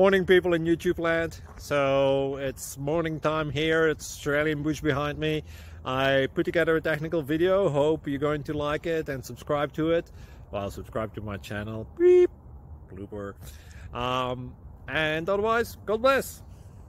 Morning people in YouTube land. So it's morning time here. It's Australian bush behind me. I put together a technical video. Hope you're going to like it and subscribe to it. Well, subscribe to my channel. Beep. Blooper. And otherwise, God bless.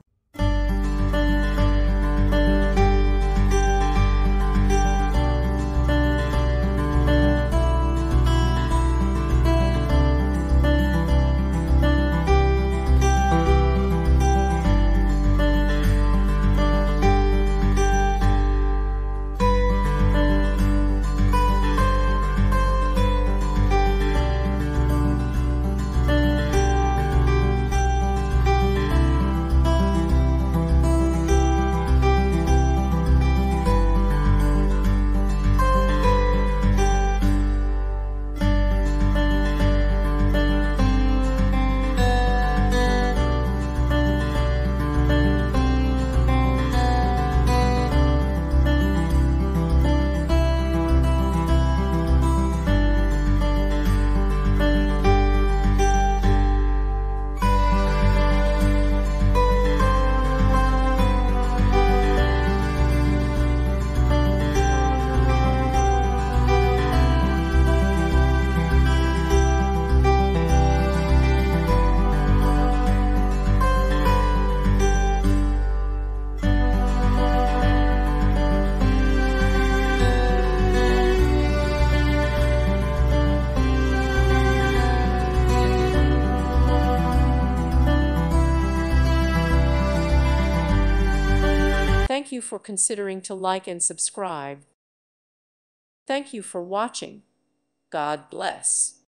Thank you for considering to like and subscribe. Thank you for watching. God bless.